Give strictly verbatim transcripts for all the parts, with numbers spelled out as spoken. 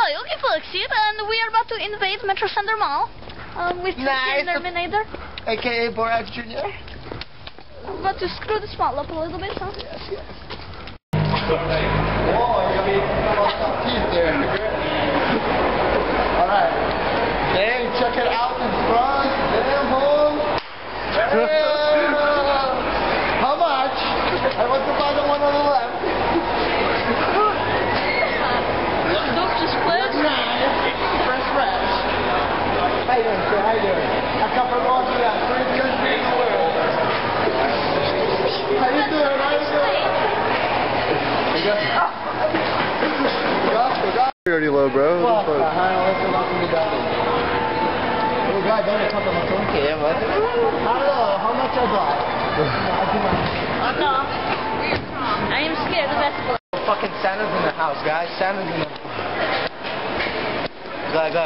Hi, okay folks, and we are about to invade Metro Center Mall um, with nice. Terminator, A K A Borat Junior We're about to screw this mall up a little bit, huh? Yes, yes. Whoa, you're gonna be some teeth there. Alright. Dang, check it out in front. Damn, home. Hey, how much? I want to buy the one on the left. Don't just That's nice. Fresh, fresh. How you doing, sir? How you doing? I come from Austria, three countries in the world. How you doing? How you doing? Pretty low, bro. What the hell? Let's go to the doctor. Oh, God, don't come to my phone here, but... Hello, how much I bought? Oh no. I am scared of that. Fucking Santa's in the house, guys. Santa's in the house. Go, go.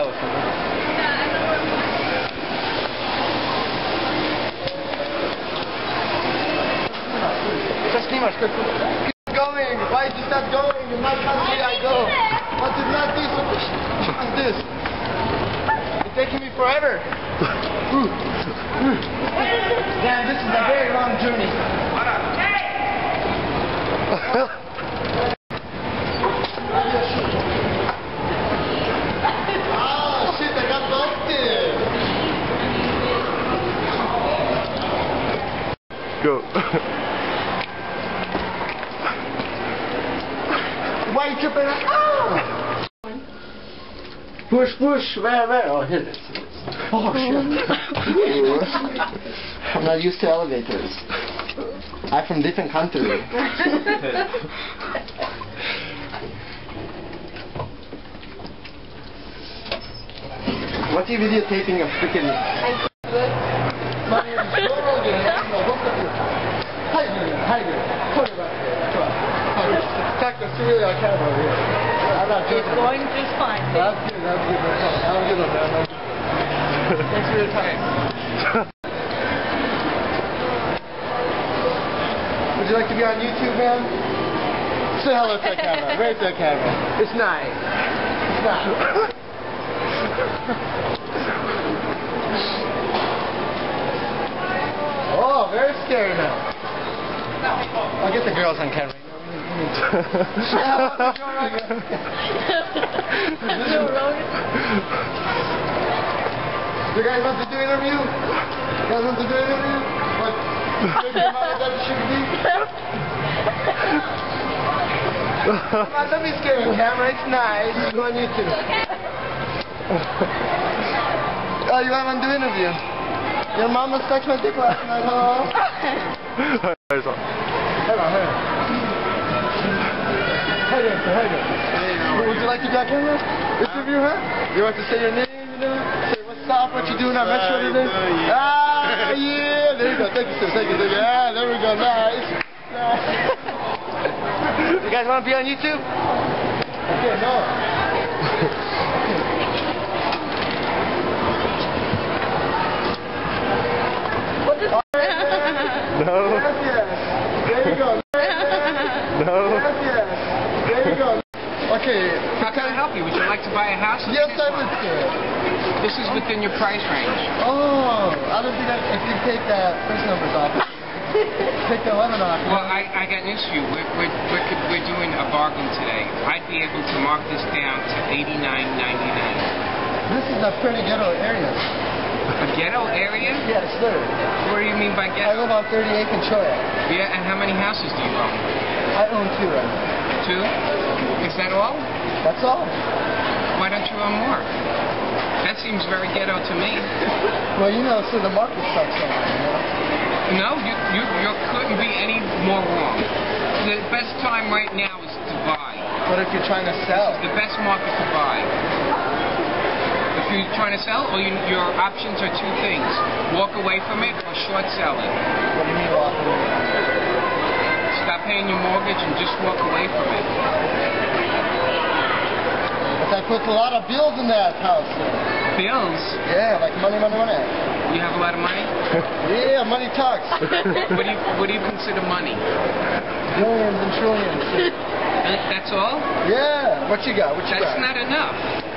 Just Nima, keep going. Why is this not going? In my country I go. What is not this? What is this? It's taking me forever. Damn, this is a very long journey. Oh shit, I got busted. Go. Why are you tripping? Oh! Push, push, where, where? Oh, here it is. Oh, shit. I'm not used to elevators. I'm from different country. What's you videotaping of freaking... Hi, hi, put it right here. Come on. Talk to really on camera over here. I'm not joking. It's going just fine. That's good, that's good. Have a good one, man. Thanks for your time. Would you like to be on YouTube, man? Say hello to the camera. Wave to the camera. It's nice. It's nice. Oh, very scary now. I'll get the girls on camera. You guys want to do an interview? You guys want to do an interview? What? That should be? Come on, don't be scared, camera. It's nice. Go on YouTube. Oh, you want to do an interview? Your mama sucked my dick last night, huh? Hold on. Hold on, hold on. Hey there, sir, hey there. Would you like to be on camera? Interview her? You want to say your name, you know? Say what's up, what you doing on Metro today? Ah, yeah, there you go. Thank you, sir. Thank you, thank you. Ah, there we go. Nice. Nice. You guys want to be on YouTube? Okay, no. What is No. Yes, yes. There you go. No. Yes, yes. There you go. Okay. How can I help you? Would you like to buy a house? Yes, I would, sir. This is within your price range. Oh, I don't think I, if you take the first numbers off, take the eleven off. Well, I, I got news for you. We're, we're, we're, we're doing a bargain today. I'd be able to mark this down to eighty-nine ninety-nine. This is a pretty ghetto area. A ghetto area? Yes, sir. What do you mean by I ghetto? live on thirty-eighth and Choya. Yeah, and how many houses do you own? I own two right now. Two? Is that all? That's all. Why don't you own more? That seems very ghetto to me. Well, you know, so the market sucks so much, you know? No, you, you, you couldn't be any more wrong. The best time right now is to buy. What if you're trying to sell? This is the best market to buy. If you're trying to sell, or you, your options are two things. Walk away from it or short sell it. What do you mean walk away? Stop paying your mortgage and just walk away from it. But I put a lot of bills in that house, sir. Bills? Yeah, like money, money, money. You have a lot of money? Yeah, money talks. What do you, what do you consider money? Billions and trillions. Uh, That's all? Yeah. What you got? What you That's got? not enough.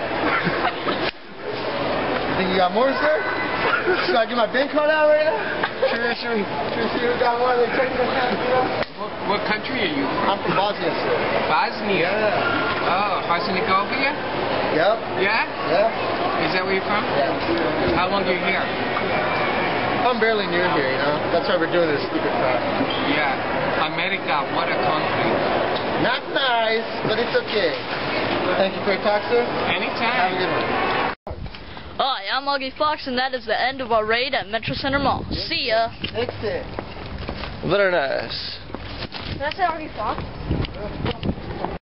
Think you got more, sir? Should I get my bank card out right now? Should we, should we, should we see who got more? They checking the account, you know? What, what country are you from? I'm from Bosnia, sir. Bosnia? Yeah. Oh, Herzegovina? Yep. Yeah? Yeah. Is that where you're from? Yeah. How long are you here? I'm barely near here, you know? That's why we're doing this stupid crap. Yeah. America, what a country. Not nice, but it's okay. Thank you for your talk, sir. Anytime. Have a good one. Hi, I'm Augie Fox, and that is the end of our raid at Metro Center Mall. See ya. Exit. Very nice. Did I say Augie Fox?